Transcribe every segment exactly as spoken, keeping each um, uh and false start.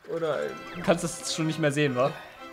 Oder... Du kannst das schon nicht mehr sehen, wa?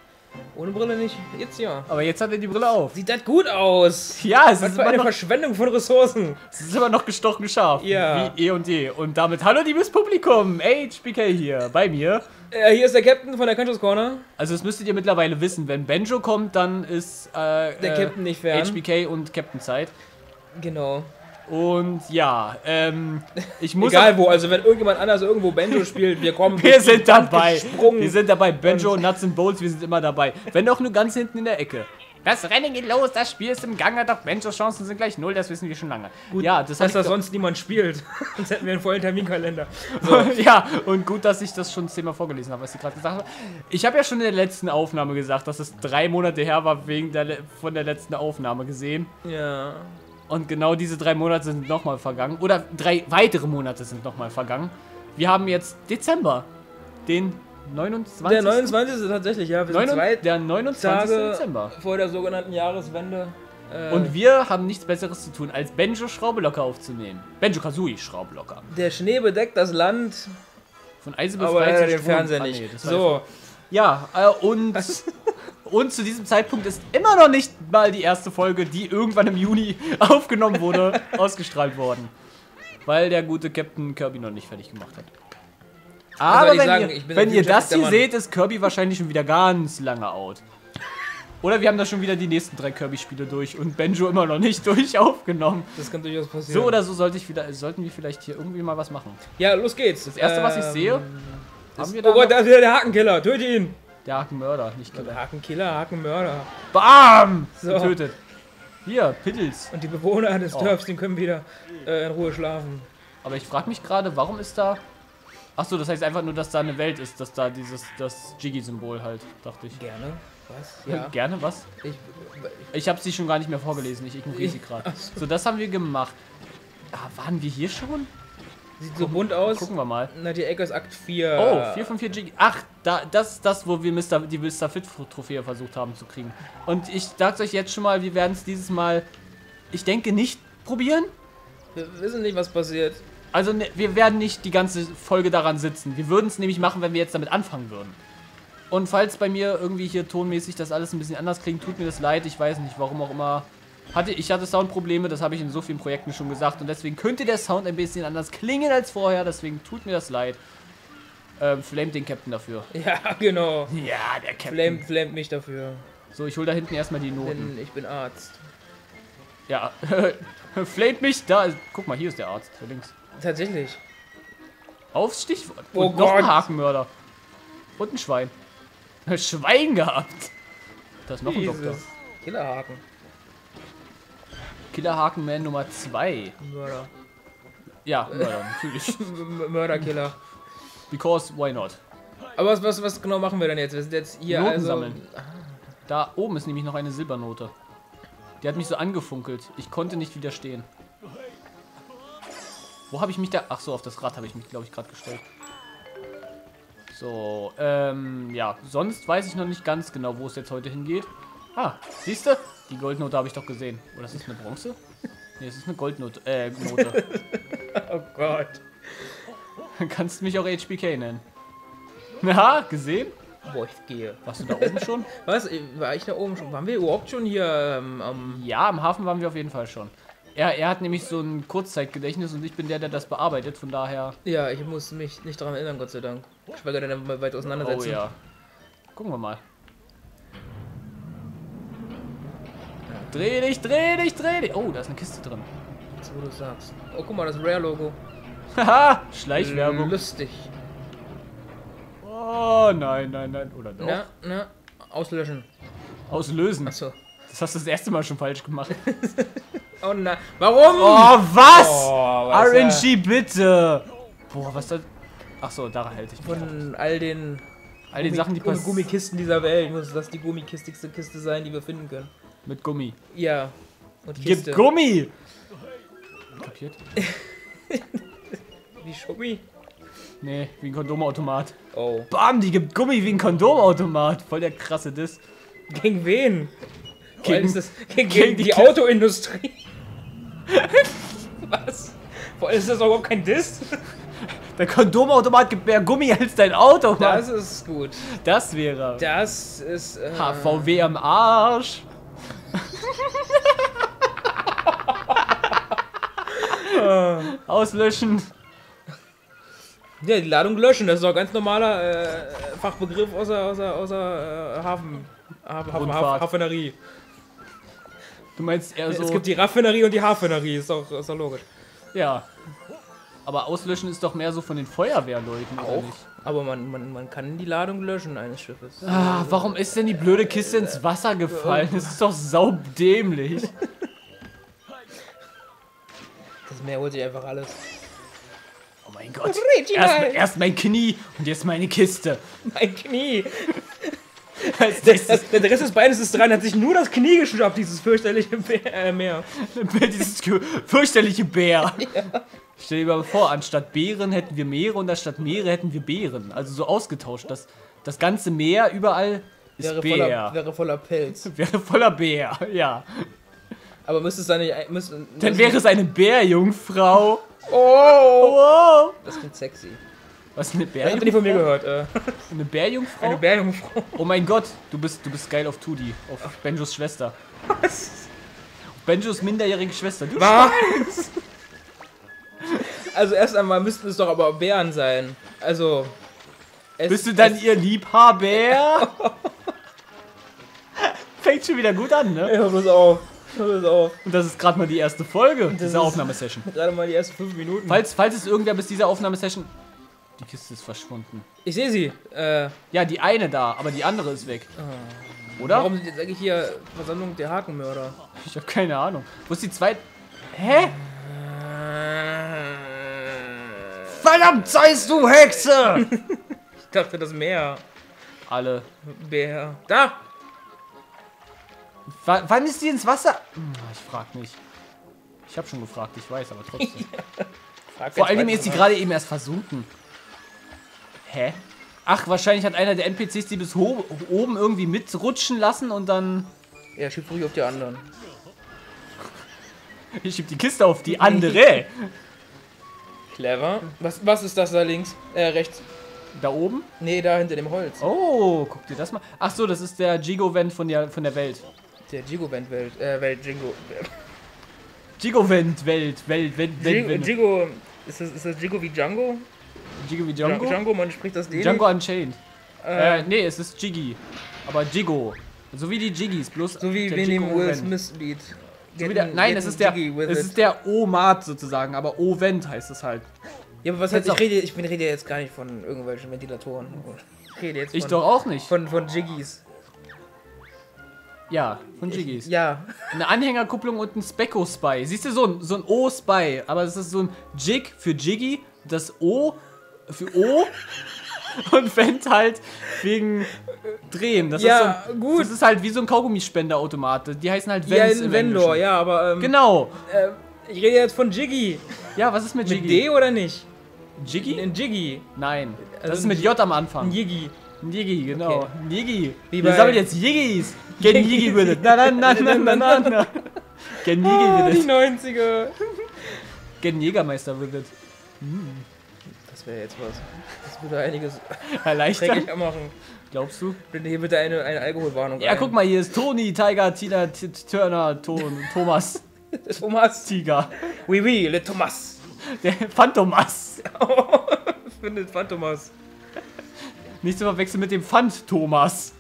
Ohne Brille nicht. Jetzt ja. Aber jetzt hat er die Brille auf. Sieht das gut aus. Ja, es Was ist für immer eine noch, Verschwendung von Ressourcen. es ist immer noch gestochen scharf. Ja. Wie eh und je. Und damit, hallo liebes Publikum, H B K hier, bei mir. Äh, hier ist der Captain von der Conscious Corner. Also das müsstet ihr mittlerweile wissen, wenn Benjo kommt, dann ist äh, Der äh, Captain nicht fern. H B K und Captain Zeit. Genau. Und ja, ähm, ich muss... Egal wo, also wenn irgendjemand anders irgendwo Benjo spielt, wir kommen... Wir sind dabei. gesprungen. Wir sind dabei. Benjo, Nuts and Bolts, wir sind immer dabei. Wenn auch nur ganz hinten in der Ecke. Das Rennen geht los, das Spiel ist im Gange, doch Benjos Chancen sind gleich null, das wissen wir schon lange. Gut, ja, das dass da heißt, sonst niemand spielt. Sonst hätten wir einen vollen Terminkalender. So. ja, und gut, dass ich das schon zehnmal vorgelesen habe, was sie gerade gesagt haben. Ich habe ja schon in der letzten Aufnahme gesagt, dass es drei Monate her war, wegen der, von der letzten Aufnahme gesehen. Ja. Und genau diese drei Monate sind nochmal vergangen. Oder drei weitere Monate sind nochmal vergangen. Wir haben jetzt Dezember. Den neunundzwanzigsten Der neunundzwanzigste tatsächlich, ja. Wir sind Neun, zwei der neunundzwanzigste Tage Dezember. vor der sogenannten Jahreswende. Äh, Und wir haben nichts Besseres zu tun, als Benjo Schraube aufzunehmen. Benjo Kazooie Schraube locker. der Schnee bedeckt das Land, Von Eise aber befreit leider zu den Strom. Fernseher Ah, nicht. nee, das war so, Ja, äh, und, und zu diesem Zeitpunkt ist immer noch nicht mal die erste Folge, die irgendwann im Juni aufgenommen wurde, ausgestrahlt worden. Weil der gute Captain Kirby noch nicht fertig gemacht hat. Aber soll ich wenn, sagen? ihr, Ich bin wenn ein ihr das beschäftigter hier Mann. seht, ist Kirby wahrscheinlich schon wieder ganz lange out. Oder wir haben da schon wieder die nächsten drei Kirby-Spiele durch und Benjo immer noch nicht durch aufgenommen. das kann durchaus passieren. So oder so sollte ich wieder, sollten wir vielleicht hier irgendwie mal was machen. Ja, los geht's. Das erste, was ich Ähm, sehe, das, haben wir oh da Gott, noch- da ist wieder der Hakenkiller. Töte ihn. der Hakenmörder, nicht Der Killer. Hakenkiller, Hakenmörder. Bam! So. Getötet. Hier, Piddles. Und die Bewohner des Oh. Dörfs, die können wieder äh, in Ruhe schlafen. Aber ich frage mich gerade, warum ist da... Achso, das heißt einfach nur, dass da eine Welt ist, dass da dieses, das Jiggy-Symbol halt, dachte ich. Gerne. Was? Ja. Gerne, was? Ich, Ich habe sie schon gar nicht mehr vorgelesen, ich ignoriere sie gerade. So, das haben wir gemacht. Ah, waren wir hier schon? sieht so bunt aus. Gucken wir mal. Na, die Ecke ist Akt vier. Oh, vier von vier Jiggy. Ach, da, das ist das, wo wir Mister, die Mister Fit-Trophäe versucht haben zu kriegen. Und ich sag's euch jetzt schon mal, wir werden es dieses Mal, ich denke, nicht probieren. Wir wissen nicht, was passiert. Also ne, wir werden nicht die ganze Folge daran sitzen. Wir würden es nämlich machen, wenn wir jetzt damit anfangen würden. Und falls bei mir irgendwie hier tonmäßig das alles ein bisschen anders klingt, tut mir das leid. Ich weiß nicht, warum auch immer. Hatte, ich hatte Soundprobleme, das habe ich in so vielen Projekten schon gesagt. Und deswegen könnte der Sound ein bisschen anders klingen als vorher. Deswegen tut mir das leid. Ähm, flamet den Captain dafür. Ja, genau. Ja, der Captain. Flamet, flamet mich dafür. So, ich hole da hinten erstmal die Noten. Denn ich bin Arzt. Ja, flamet mich. Da, guck mal, hier ist der Arzt. Hier links. Tatsächlich. Aufs Stichwort. Oh Und noch ein Gott. Hakenmörder. Und ein Schwein. Schwein gehabt. Da ist noch ein Doktor. Jesus. Killerhaken. Killerhakenman Nummer zwei. Mörder. Ja, Mörder, natürlich. M Mörderkiller. Because, why not? Aber was, was, was genau machen wir denn jetzt? Wir sind jetzt hier Noten also... sammeln. Da oben ist nämlich noch eine Silbernote. Die hat mich so angefunkelt. Ich konnte nicht widerstehen. Wo habe ich mich da... Ach so, auf das Rad habe ich mich, glaube ich, gerade gestellt. So, ähm, ja. Sonst weiß ich noch nicht ganz genau, wo es jetzt heute hingeht. Ah, siehst du? Die Goldnote habe ich doch gesehen. Oder ist das eine Bronze? Nee, es ist eine Goldnote. Äh, Note. Oh Gott. Kannst mich auch H B K nennen. Na, gesehen? Boah, ich gehe. Warst du da oben schon? Was? War ich da oben schon? Waren wir überhaupt schon hier ähm, am... Ja, am Hafen waren wir auf jeden Fall schon. Er, er hat nämlich so ein Kurzzeitgedächtnis und ich bin der, der das bearbeitet, von daher... Ja, ich muss mich nicht daran erinnern, Gott sei Dank. Schweige denn mal weit Oh auseinandersetzen. ja. Gucken wir mal. Dreh dich, dreh dich, dreh dich! Oh, da ist eine Kiste drin. Jetzt, wo du sagst. Oh, guck mal, das Rare-Logo. Haha, Schleichwerbung. Lustig. Oh, nein, nein, nein. Oder doch? Na, na, auslöschen. Auslösen. Achso. Das hast du das erste Mal schon falsch gemacht. Oh nein. Warum? Oh, was? Oh, was R N ja. G, bitte! Boah, was da... Ach so, da hält ich mich. Von all den All die Gummi- Sachen, die Gummi- passieren. Gummikisten dieser Welt muss das die gummikistigste Kiste sein, die wir finden können. Mit Gummi. Ja. Und Kiste. Gib Gummi! Kapiert? Wie Schubbi? Nee, wie ein Kondomautomat. Oh. Bam, die gibt Gummi wie ein Kondomautomat. Voll der krasse Diss. Gegen wen? Vor allem Gegen- ist das, gegen, gegen gegen die die, Kiste. Autoindustrie. Was? Vor allem ist das doch überhaupt kein Diss. Der Kondomautomat gibt mehr Gummi als dein Auto, Mann. Das ist gut. Das wäre. Das ist. Äh, H V W am Arsch. Auslöschen. Ja, die Ladung löschen, das ist doch ganz normaler äh, Fachbegriff außer, außer, außer äh, Hafen. Hafen, Hafen, Rundfahrt. Hafenerie. Du meinst eher so. Es gibt die Raffinerie und die Hafenerie, ist doch, ist doch logisch. Ja. Aber auslöschen ist doch mehr so von den Feuerwehrleuten, oder Auch. nicht? Aber man, man, man kann die Ladung löschen eines Schiffes. Ah, warum ist denn die blöde Kiste ins Wasser gefallen? Das ist doch saudämlich. Das Meer holt sich einfach alles. Oh mein Gott. Erst, erst mein Knie und jetzt meine Kiste. Mein Knie. Das, Das, das, der Rest des Beines ist dran, hat sich nur das Knie geschnappt, dieses fürchterliche Bär, äh, Meer. Dieses fürchterliche Bär. Ja. Stell dir mal vor, anstatt Bären hätten wir Meere und anstatt Meere hätten wir Bären. Also so ausgetauscht. Das, das ganze Meer überall ist Wäre Bär. voller, wäre voller Pelz. Wäre voller Bär, ja. Aber müsste es dann nicht... Müsste, Dann wäre es eine Bärjungfrau. Oh! Oh. Das klingt sexy. Was ist eine Das habt ihr nicht Bärjungfrau? von mir gehört. Äh. Eine Bärjungfrau? Eine Bärjungfrau. Oh mein Gott, du bist, du bist geil auf Tudi, auf Benjos Schwester. Was? Benjos minderjährige Schwester. Du Was? Also erst einmal müssten es doch aber Bären sein. Also... Es, Bist du dann es, ihr Liebhaber? Fängt schon wieder gut an, ne? Ja, pass auf. Pass auf. Und das ist gerade mal die erste Folge Das dieser ist- Aufnahmesession. Gerade mal die ersten fünf Minuten. Falls, falls es irgendwer bis dieser Aufnahmesession... Die Kiste ist verschwunden. Ich sehe sie. Äh, Ja, die eine da, aber die andere ist weg. Oder? warum sind jetzt eigentlich hier Versammlung der Hakenmörder? Ich habe keine Ahnung. Wo ist die zweite? Hä? Verdammt, seist du Hexe! Ich dachte, das Meer. Alle. Bär. Da! W wann ist die ins Wasser? Hm, ich frag nicht. Ich habe schon gefragt, ich weiß, aber trotzdem. Frag Vor jetzt allem weiter. ist sie gerade eben erst versunken. Hä? Ach, wahrscheinlich hat einer der N P Cs die bis ho oben irgendwie mitrutschen lassen und dann... Ja, schieb ruhig auf die anderen. Ich schieb die Kiste auf die andere. Clever. Was, was ist das da links? Äh, rechts. Da oben? Nee, da hinter dem Holz. Oh, guck dir das mal. Ach so, das ist der Gigo-Vent von der, von der Welt. Der Jigo-Band-Welt. Äh, Welt, Jingo. Gigo-Vent, Welt, Welt, Welt, Welt, Jigo, Welt. Jigo. Ist das, ist das Jigo wie Django? Jigo wie Django? Django? Django, man spricht das dänisch. Django Unchained. Äh, Äh, nee, es ist Jiggy. Aber Jigo. So wie die Jiggys, bloß so wie der wir nehmen Will Jigo-Vent. Smith Lied. So wie der, nein, es ist der, es ist der O-Mat sozusagen, aber O-Vent heißt es halt. Ja, aber was Kennst heißt, ich auch- rede, ich bin- rede jetzt gar nicht von irgendwelchen Ventilatoren. Ich rede jetzt Ich von, doch auch nicht. von, von Jiggys. Ja, von Jiggys. Ja. Eine Anhängerkupplung und ein Specco-Spy. Siehst du, so ein, so ein O-Spy, aber es ist so ein Jig für Jiggy, das O für O und Vent halt wegen Drehen. Das Ja, ist so ein, gut. Das ist halt wie so ein Kaugummispenderautomat. Die heißen halt Ja, Vents ein im Vendor, Englischen. ja, aber ähm, Genau. äh, ich rede jetzt von Jiggy. Ja, was ist mit Mit Jiggy? D oder nicht? Jiggy? Ein Jiggy. Nein. Das Also ist mit J am Anfang. Ein Jiggy. Ein Jiggy, genau. Okay. Ein Jiggy. Wie Wir bei- sammeln jetzt Jiggys. Get Jiggy with it. Na, na, na, na, na, na, na. Get Jiggy Ah, with die it. neunziger. Get Jägermeister with it. Das wäre jetzt was. Das würde einiges Erleichtern. schrecklicher machen. Glaubst du? Bitte hier bitte eine, eine Alkoholwarnung. Ja, ein. guck mal, hier ist Toni, Tiger, Tina, T T- Turner, Ton, Thomas, Thomas. Tiger. Oui, oui, le Thomas. Der Phantomas. Findet Phantomas. Nicht zu verwechseln mit dem Phant Thomas.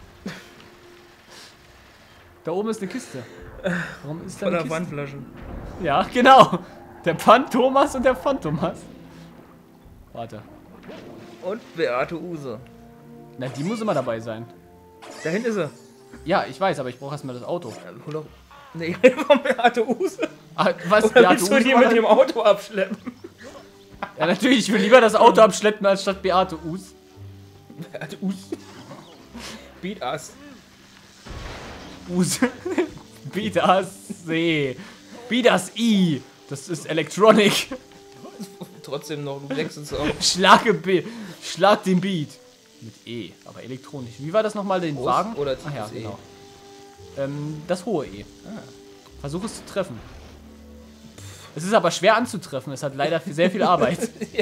Da oben ist eine Kiste. Warum ist da eine Voller Kiste? Wandflaschen. Ja, genau. Der Phant Thomas und der Phantomas. Warte. Und Beate Use. Na, die muss immer dabei sein. Dahin ist sie. Ja, ich weiß, aber ich brauche erstmal das Auto. Ähm, hol doch. Nee, ich rede von Beate Use. Ah, was? Oder Beate willst du Uhse die war mit das? dem Auto abschleppen? Ja, natürlich. Ich will lieber das Auto abschleppen, als statt Beate Us. Beate Use. Beat us. Us. Beat us C. Beat us I. Das ist Electronic. Trotzdem noch, du wechselst auch. Schlage B. Schlag den Beat. Mit E, aber elektronisch. Wie war das nochmal, den Groß Wagen? oder Ach ja, tiefes E? genau. Ähm, das hohe E. Ah. Versuch es zu treffen. Es ist aber schwer anzutreffen. Es hat leider sehr viel Arbeit. Ja,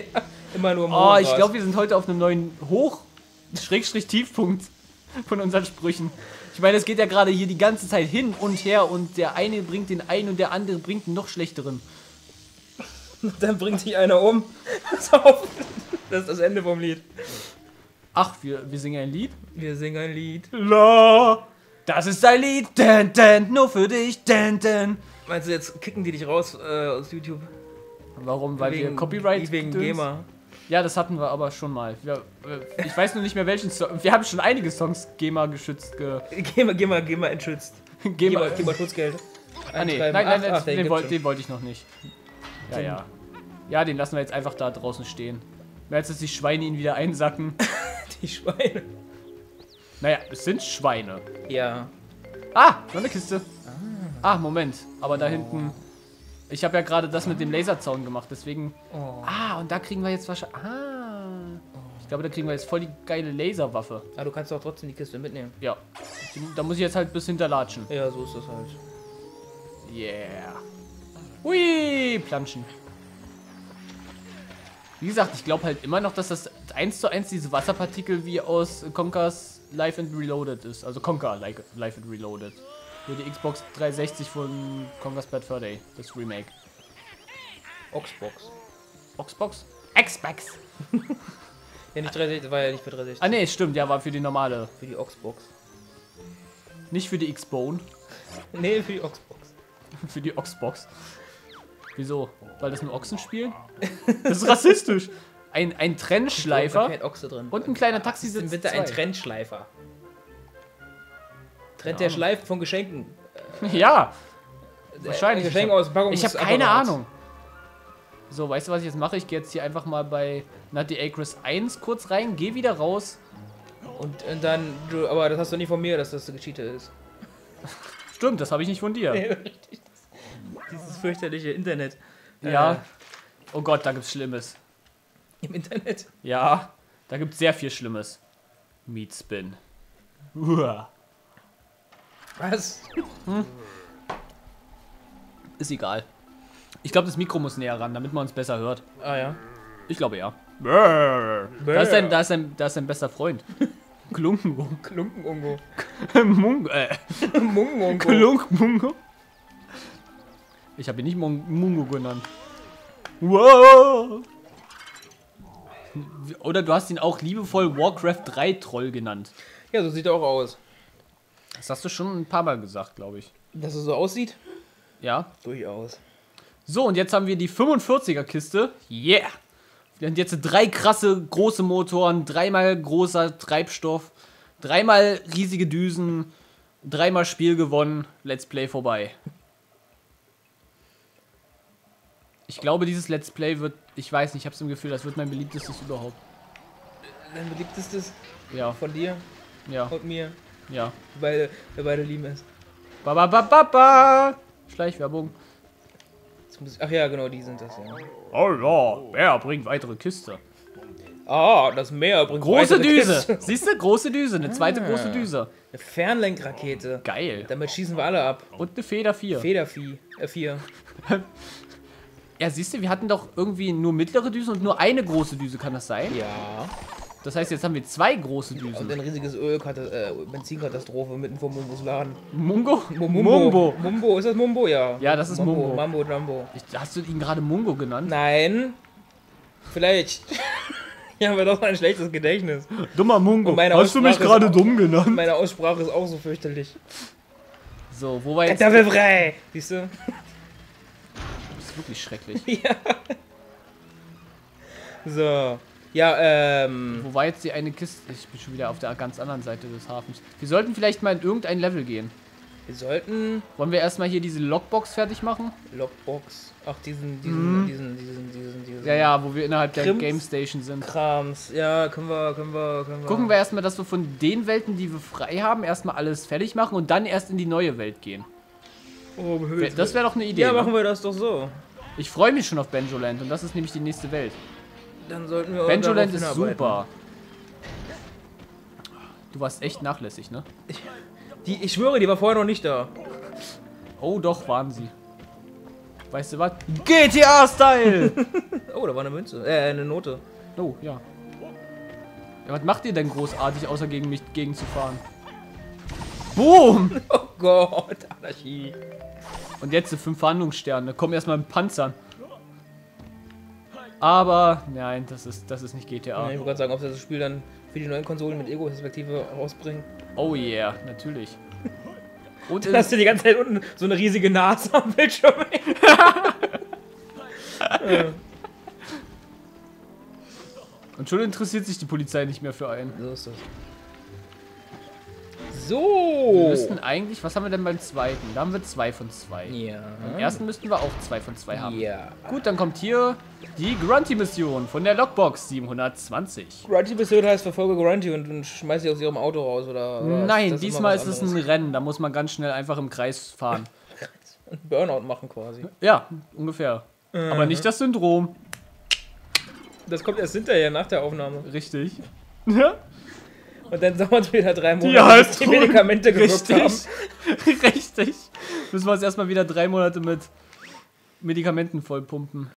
Immer nur im Oh, ich Hochgras. glaube, wir sind heute auf einem neuen Hoch-, Schrägstrich Tiefpunkt von unseren Sprüchen. Ich meine, es geht ja gerade hier die ganze Zeit hin und her und der eine bringt den einen und der andere bringt einen noch schlechteren. Dann bringt sich einer um. Pass auf. Das ist das Ende vom Lied. Ach, wir, wir singen ein Lied? Wir singen ein Lied. La, das ist ein Lied, dun, dun, nur für dich, dun, dun. Meinst du, jetzt kicken die dich raus äh, aus YouTube? Warum? Weil wegen, wir Copyright Wegen Gedöns? GEMA. Ja, das hatten wir aber schon mal. Wir, äh, ich weiß nur nicht mehr welchen Song. Wir haben schon einige Songs GEMA geschützt. Ge GEMA, GEMA, GEMA entschützt. GEMA. GEMA, GEMA Schutzgeld. Ah, nee, nein, Eintreiben. nein, Ach, nein ach, den den, gibt's wollt, schon. den wollte ich noch nicht. Ja, Den- ja. Ja, den lassen wir jetzt einfach da draußen stehen. Mehr als dass die Schweine ihn wieder einsacken. Die Schweine. Naja, es sind Schweine. Ja. Ah, noch eine Kiste. Ah, Moment. Aber da hinten... Ich habe ja gerade das mit dem Laserzaun gemacht, deswegen... Oh. Ah, und da kriegen wir jetzt wahrscheinlich... Ah. Ich glaube, da kriegen wir jetzt voll die geile Laserwaffe. Aber du kannst doch trotzdem die Kiste mitnehmen. Ja. Die, da muss ich jetzt halt bis hinterlatschen. Ja, so ist das halt. Yeah. Hui, planschen. Wie gesagt, ich glaube halt immer noch, dass das eins zu eins diese Wasserpartikel wie aus Conker's Life and Reloaded ist. Also Conker Life and Reloaded. Für die Xbox dreihundertsechzig von Conker's Bad Fur Day, das Remake. Oxbox. Xbox? Xbox! Ja, nicht dreihundertsechzig, das war ja nicht für dreihundertsechzig. Ah ne, stimmt, ja, war für die normale. Für die Oxbox. Nicht für die Xbone, Nee, für die Oxbox. für die Xbox. Wieso? Weil das nur Ochsen spielen? Das ist rassistisch. Ein, ein Da Trennschleifer kein Ochse drin. und ein kleiner Taxi Sind sitzt bitte ein zwei. Trennschleifer. Trennt Keine der Ahnung. schleift von Geschenken. Ja, Äh, wahrscheinlich. Geschenk Ich hab- aus Packung. ich habe keine Ahnung. So, weißt du, was ich jetzt mache? Ich gehe jetzt hier einfach mal bei Nutty Acres eins kurz rein, gehe wieder raus. Und, und dann, du, aber das hast du nicht von mir, dass das gecheatet ist. Stimmt, das habe ich nicht von dir. Richtig. Dieses fürchterliche Internet. Ja. Oh Gott, da gibt's Schlimmes. Äh, Im Internet. Ja, da gibt's sehr viel Schlimmes. Meat Spin. Uah. Was? Ist egal. Ich glaube, das Mikro muss näher ran, damit man uns besser hört. Ah ja. Ich glaube ja. Da ist dein, da ist dein, da ist dein bester Freund. Klunkengo. Klunkenungo. Mungo. Äh. Mungungo. Klunkmungo. Ich habe ihn nicht Mon Mungo genannt. Wow. Oder du hast ihn auch liebevoll Warcraft drei Troll genannt. Ja, so sieht er auch aus. Das hast du schon ein paar Mal gesagt, glaube ich. Dass er so aussieht? Ja. Durchaus. So, und jetzt haben wir die fünfundvierziger Kiste. Yeah. Und jetzt drei krasse große Motoren, dreimal großer Treibstoff, dreimal riesige Düsen, dreimal Spiel gewonnen, Let's Play vorbei. Ich glaube, dieses Let's Play wird, ich weiß nicht, ich habe es im Gefühl, das wird mein beliebtestes überhaupt. Dein beliebtestes Ja, von dir ja, und mir. ja. Wir beide, wir beide lieben es. Ba ba ba ba ba. Schleichwerbung. Jetzt muss ich, ach ja, genau, die sind das, ja. Oh ja, wer bringt weitere Kiste? Ah, das Meer bringt Große weitere Düse. Kisten. Siehst du? Große Düse, eine zweite Ah. große Düse. Eine Fernlenkrakete. Geil. Damit schießen wir alle ab. Und eine Feder vier. Federvieh. Äh, vier. Ja, siehst du, wir hatten doch irgendwie nur mittlere Düsen und nur eine große Düse, kann das sein? Ja. Das heißt, jetzt haben wir zwei große Und Düsen. ein riesiges Ölkata- äh, Benzinkatastrophe mitten vor Mumbos Laden. Mungo? Mumbo. Mumbo. Mumbo, ist das Mumbo? Ja. Ja, das ist Mumbo. Mambo Jumbo. Ich, hast du ihn gerade Mungo genannt? Nein. Vielleicht. Ja, aber doch ein schlechtes Gedächtnis. Dummer Mungo. Und meine Aussprache ist auch- dumm genannt? Meine Aussprache ist auch so fürchterlich. So, wo war jetzt... Kartoffelfrei! Siehst du? Das ist wirklich schrecklich. Ja. So. Ja, ähm. Wo war jetzt die eine Kiste? Ich bin schon wieder auf der ganz anderen Seite des Hafens. Wir sollten vielleicht mal in irgendein Level gehen. Wir sollten. Wollen wir erstmal hier diese Lockbox fertig machen? Lockbox. Ach, diesen, diesen, Mhm. diesen, diesen, diesen, diesen. Ja, ja, wo wir innerhalb der Krims. Game Station sind. Krams. Ja, können wir, können wir, können wir. Gucken wir erstmal, dass wir von den Welten, die wir frei haben, erstmal alles fertig machen und dann erst in die neue Welt gehen. Oh, Wär- Das wäre doch eine Idee. Ja, ne? machen wir das doch so. Ich freue mich schon auf Benjoland und das ist nämlich die nächste Welt. Dann sollten wir. Benjoland darauf ist hinarbeiten. super. Du warst echt nachlässig, ne? Die, ich schwöre, die war vorher noch nicht da. Oh, doch, waren sie. Weißt du was? G T A-Style! Oh, da war eine Münze. Äh, eine Note. Oh, ja. Ja, was macht ihr denn großartig, außer gegen mich gegenzufahren? Boom! Oh Gott, Anarchie. Und jetzt die fünf Verhandlungssterne. Kommen erstmal mit Panzern. Aber, nein, das ist, das ist nicht G T A. Ja, ich wollte gerade sagen, ob sie das Spiel dann für die neuen Konsolen mit Ego-Perspektive rausbringen. Oh yeah, natürlich. Und Dann hast du die ganze Zeit unten so eine riesige Nase am Bildschirm. Ja. Und schon interessiert sich die Polizei nicht mehr für einen. So ist das. Wir So! müssten eigentlich, was haben wir denn beim zweiten? Da haben wir zwei von zwei. Ja. Beim ersten müssten wir auch zwei von zwei haben. Ja. Gut, dann kommt hier die Grunty-Mission von der Lockbox siebenhundertzwanzig. Grunty-Mission heißt verfolge Grunty und, und schmeiß sie aus ihrem Auto raus, oder? oder Nein, das diesmal immer ist was es ein anderes? Rennen. Da muss man ganz schnell einfach im Kreis fahren. Ein Burnout machen quasi. Ja, ungefähr. Aber nicht das Syndrom. Das kommt erst hinterher, nach der Aufnahme. Richtig. Ja, Und dann dauert es wieder drei Monate, Ja, bis die Medikamente gewirkt haben. richtig. Richtig. Müssen wir uns erstmal wieder drei Monate mit Medikamenten vollpumpen.